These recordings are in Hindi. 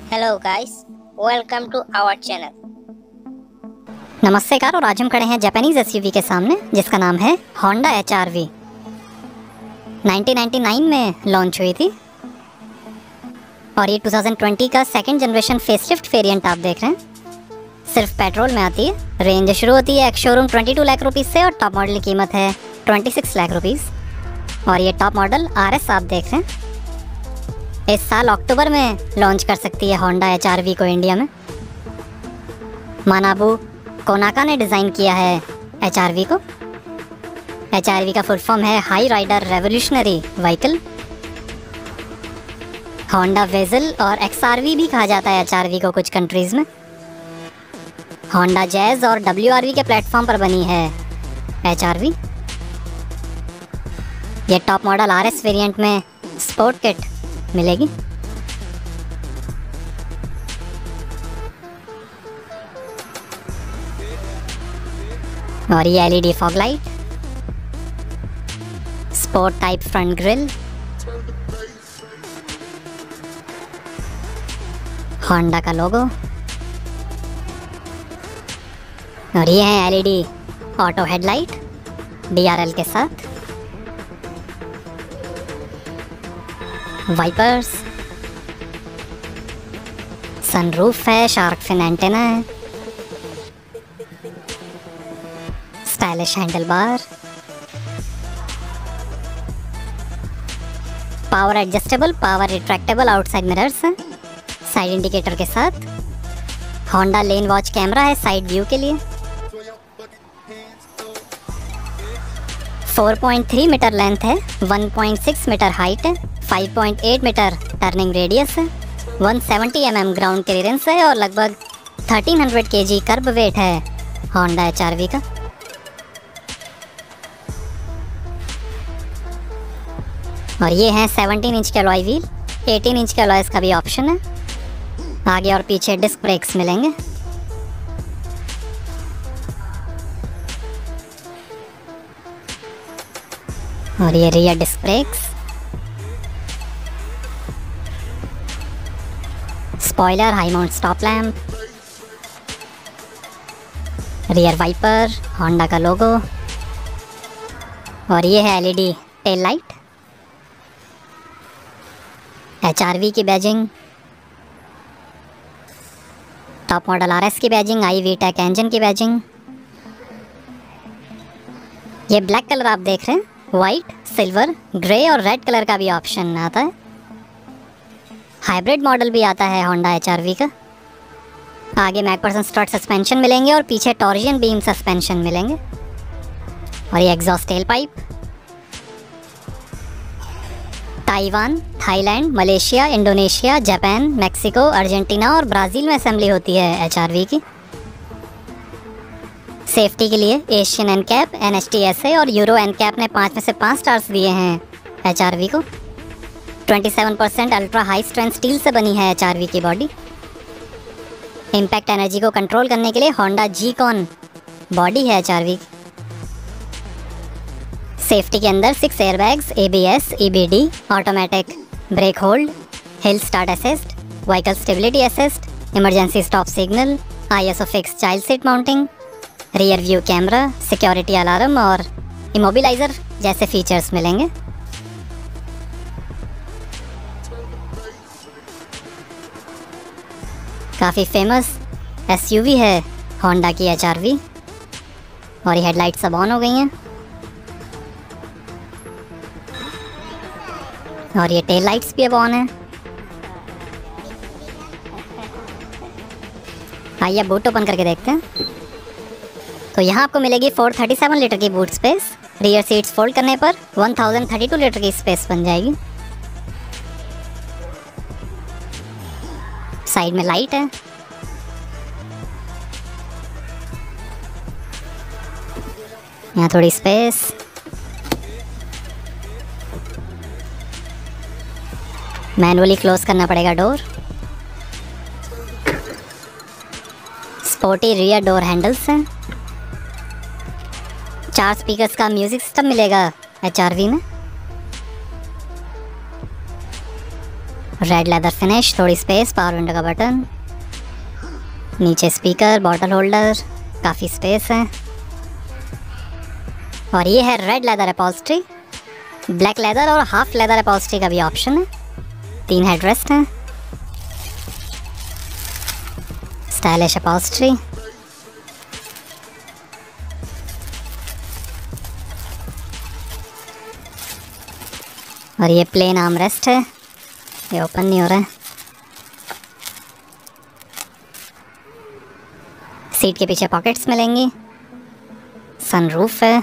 Hello guys, welcome to our channel. Namaste Car. और आज हम खड़े हैं जापानीज एसयूवी के सामने जिसका नाम है होंडा HRV। 1999 में लॉन्च हुई थी और ये 2020 का सेकंड जनरेशन फेसलिफ्ट वेरिएंट आप देख रहे हैं। सिर्फ पेट्रोल में आती है। रेंज शुरू होती है एक्स शोरूम 22 लाख रुपीज़ से और टॉप मॉडल की कीमत है 26 लाख रुपीज़। और ये टॉप मॉडल RS आप देख रहे हैं। इस साल अक्टूबर में लॉन्च कर सकती है होंडा HRV को इंडिया में। मानाबू कोनाका ने डिज़ाइन किया है HRV को। HRV का फुल फॉर्म है high rider revolutionary vehicle. Honda Vezel और XRV भी कहा जाता है HRV को कुछ कंट्रीज़ में। होंडा जैज़ और WRV के प्लेटफॉर्म पर बनी है HRV। ये टॉप मॉडल RS वेरिएंट में स्पोर्ट किट मिलेगी। और ये LED fog light, sport type front grille, Honda का लोगो। और ये है LED ऑटो हेडलाइट DRL के साथ। वाइपर्स, सनरूफ है, शार्क फिन एंटेना है, stylish handle bar, power adjustable power retractable outside mirrors हैं साइड इंडिकेटर के साथ। होंडा लेन वॉच कैमरा है साइड व्यू के लिए। 4.3 मीटर लेंथ है, 1.6 मीटर हाइट है, 5.8 मीटर टर्निंग रेडियस है, 170 mm ग्राउंड क्लियरेंस है और लगभग 1300 kg कर्ब वेट है होंडा HRV का। और ये है 17 इंच के अलॉय व्हील। 18 इंच के अलॉयस का भी ऑप्शन है। आगे और पीछे डिस्क ब्रेक्स मिलेंगे। और ये rear disc brakes, spoiler, high mount stop lamp, rear wiper, Honda का लोगो। और ये है LED टेल लाइट, HRV की बैजिंग, टॉप मॉडल RS की बैजिंग, iVTEC इंजन की बैजिंग। ये ब्लैक कलर आप देख रहे हैं, वाइट, सिल्वर, ग्रे और रेड कलर का भी ऑप्शन आता है। हाइब्रिड मॉडल भी आता है होंडा HRV का। आगे मैकफर्सन स्ट्रट सस्पेंशन मिलेंगे और पीछे टॉर्जन बीम सस्पेंशन मिलेंगे। और ये exhaust tail pipe. Taiwan, Thailand, Malaysia, Indonesia, Japan, Mexico, Argentina और ब्राज़ील में असेंबली होती है HRV की। सेफ्टी के लिए एशियन एनकैप, NHTSA और यूरो एनकैप ने 5 में से 5 स्टार्स दिए हैं HRV को। 27% अल्ट्रा हाई स्ट्रेंथ स्टील से बनी है HRV की बॉडी। इम्पैक्ट एनर्जी को कंट्रोल करने के लिए होंडा G-Con बॉडी है HRV की। सेफ्टी के अंदर 6 airbags, ABS, EBD, automatic brake hold, hill start assist, vehicle stability assist, emergency stop signal, ISO fix child seat mounting, rear view camera, security alarm और इमोबिलाइजर जैसे फीचर्स मिलेंगे। काफ़ी फेमस SUV है होंडा की HRV। और ये हेडलाइट्स सब ऑन हो गई हैं। और ये टेल लाइट्स भी अब ऑन है। आइए बूट ओपन करके देखते हैं। तो यहाँ आपको मिलेगी 437 लीटर की boot space. Rear seats fold करने पर 1032 लीटर की स्पेस बन जाएगी। साइड में लाइट है। यहाँ थोड़ी स्पेस। मैनुअली क्लोज करना पड़ेगा door. Sporty rear door handles हैं। 4 स्पीकर्स का म्यूजिक सिस्टम मिलेगा HRV में। रेड लेदर फिनिश, थोड़ी स्पेस, पावर विंडो का बटन, नीचे स्पीकर, बॉटल होल्डर, काफ़ी स्पेस है। और ये है red leather upholstery, black leather और हाफ लेदर अपॉल्स्ट्री का भी ऑप्शन है। 3 हेडरेस्ट हैं, स्टाइलिश अपॉल्स्ट्री। और ये प्लेन आर्मरेस्ट है, ये ओपन नहीं हो रहा है। सीट के पीछे पॉकेट्स मिलेंगी, सनरूफ है,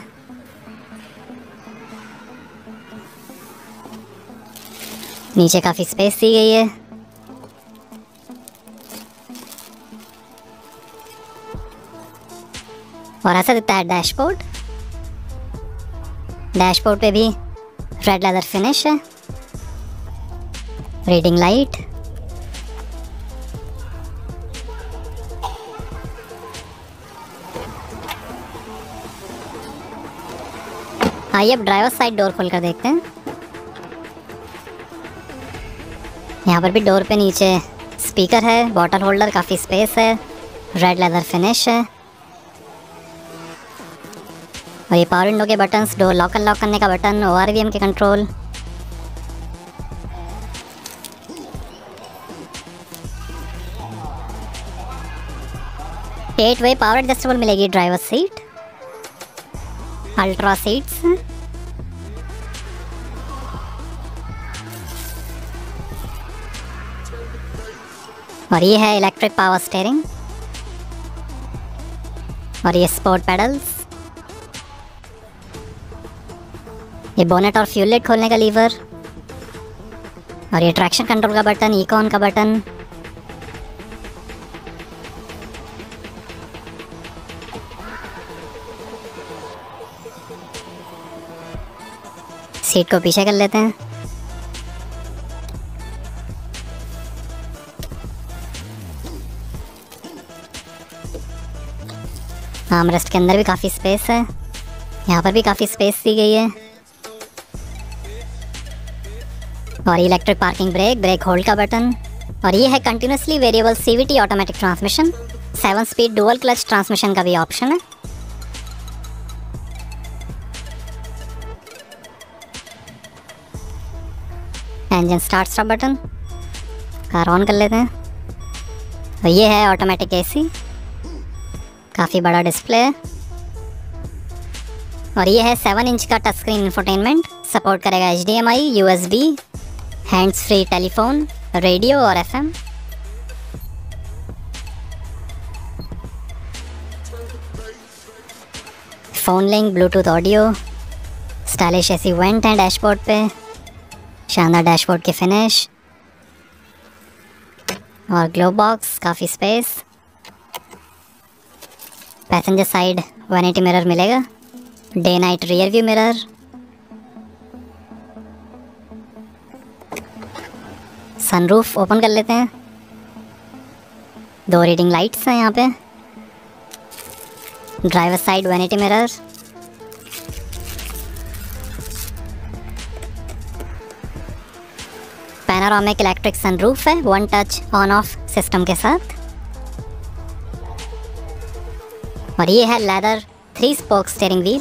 नीचे काफ़ी स्पेस दी गई है। और ऐसा दिखता है डैशबोर्ड। डैशबोर्ड पे भी रेड लेदर फिनिश है, रीडिंग लाइट, आइए अब ड्राइवर साइड डोर खोल कर देखते हैं। यहाँ पर भी डोर पे नीचे स्पीकर है, बॉटल होल्डर, काफ़ी स्पेस है, रेड लेदर फिनिश है। और ये पावर विंडो के बटन्स, डोर लॉक अनलॉक करने का बटन, ORVM के control. Eight way power adjustable मिलेगी ड्राइवर सीट, अल्ट्रा सीट्स। और ये है इलेक्ट्रिक पावर स्टीयरिंग। और ये स्पोर्ट पेडल्स, ये बोनेट और फ्यूल लिड खोलने का लीवर। और ये ट्रैक्शन कंट्रोल का बटन, इकोन का बटन। सीट को पीछे कर लेते हैं। आर्मरेस्ट के अंदर भी काफ़ी स्पेस है, यहाँ पर भी काफ़ी स्पेस दी गई है। और electric parking brake, brake hold का बटन। और ये है continuously variable CVT automatic transmission, 7 speed dual clutch transmission का भी ऑप्शन है। Engine start stop button, car on कर लेते हैं। और ये है ऑटोमेटिक AC, काफ़ी बड़ा डिस्प्ले है। और ये है 7 इंच का टच स्क्रीन इंफोटेनमेंट, सपोर्ट करेगा HDMI, USB, hands free telephone, radio और FM। Phone link, Bluetooth audio, stylish AC vent है डैशबोर्ड पे, शानदार डैशबोर्ड की फिनिश। और ग्लो बॉक्स, काफ़ी स्पेस। पैसेंजर साइड 180 मिरर मिलेगा, day night rear view mirror. Sunroof open कर लेते हैं। 2 रीडिंग लाइट्स हैं यहाँ पे। Driver side 180 mirror. Panoramic electric sunroof है, 1 टच ऑन ऑफ सिस्टम के साथ। और ये है लेदर 3 स्पोक स्टीयरिंग व्हील।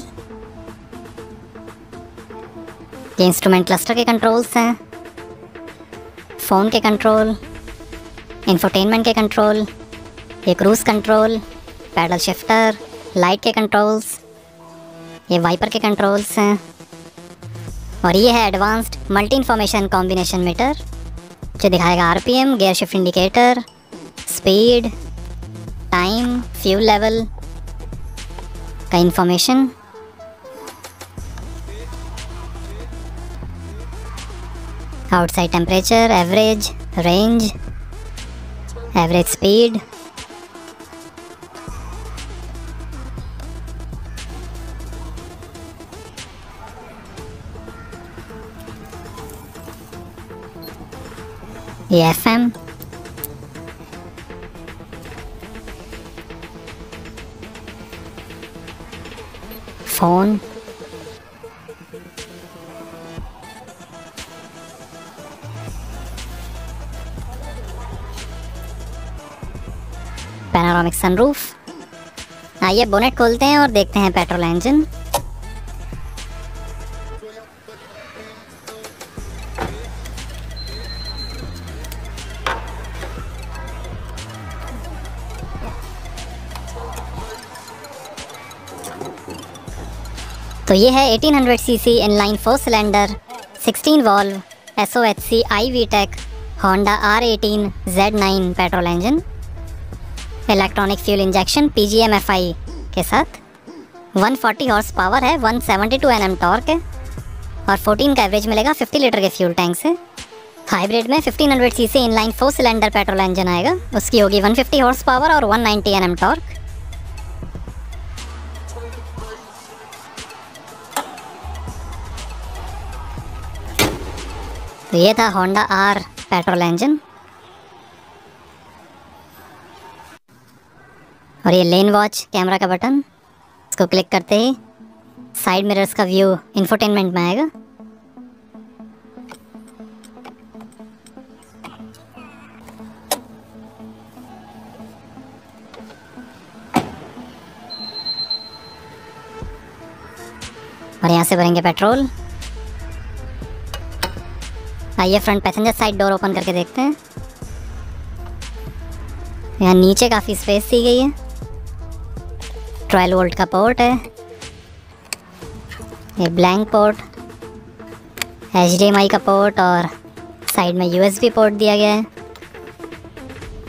ये इंस्ट्रूमेंट क्लस्टर के कंट्रोल्स हैं, फ़ोन के कंट्रोल, इंफोटेनमेंट के कंट्रोल, ये cruise control, paddle shifter, light के कंट्रोल्स, ये वाइपर के कंट्रोल्स हैं। और ये है advanced multi information combination meter, जो दिखाएगा RPM, gear shift indicator, speed, time, fuel level का information. Outside temperature, average, range, average speed. ये FM, फ़ोन, पैनोरामिक सनरूफ। आइए बोनेट खोलते हैं और देखते हैं पेट्रोल इंजन। तो ये है 1800 CC inline 4 cylinder 16 valve SOHC iVTEC Honda R18 Z9 petrol engine, electronic fuel injection PGM-FI के साथ। 140 हॉर्स पावर है, 172 Nm टॉर्क है और 14 का एवरेज मिलेगा 50 लीटर के फ्यूल टैंक से। हाइब्रिड में 1500 CC inline 4 cylinder petrol engine आएगा, उसकी होगी 150 हॉर्स पावर और 190 Nm टॉर्क। तो ये था होंडा R पेट्रोल इंजन। और ये लेन वॉच कैमरा का बटन, इसको क्लिक करते ही साइड मिरर्स का व्यू इंफोटेनमेंट में आएगा। और यहाँ से भरेंगे पेट्रोल। आइए front passenger side door open करके देखते हैं। यहाँ नीचे काफ़ी स्पेस दी गई है। 12 वोल्ट का पोर्ट है, ये ब्लैंक पोर्ट, HDMI का पोर्ट और साइड में USB पोर्ट दिया गया है।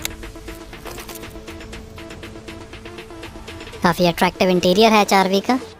काफ़ी अट्रैक्टिव इंटीरियर है HRV का।